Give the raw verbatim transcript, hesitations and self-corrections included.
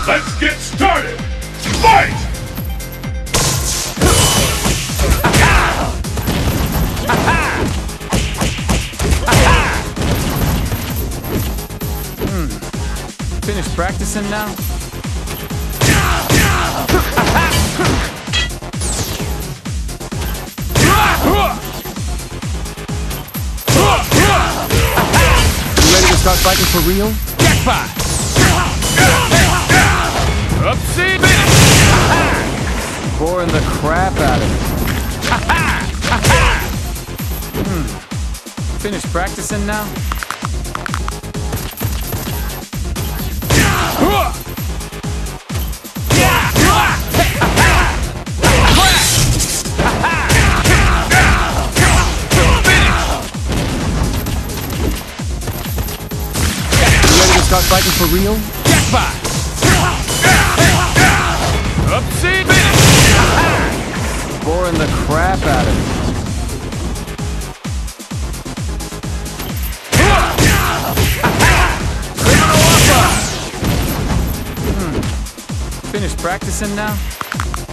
Let's get started! Fight! Hmm. Finished practicing now? You ready to start fighting for real? Jackpot! Upsie! Boring the crap out of it. Hmm. Finished practicing now? Start fighting for real? Jackpot! Upsie! Boring the crap out of it. Criminal offer! Hmm. Finished practicing now?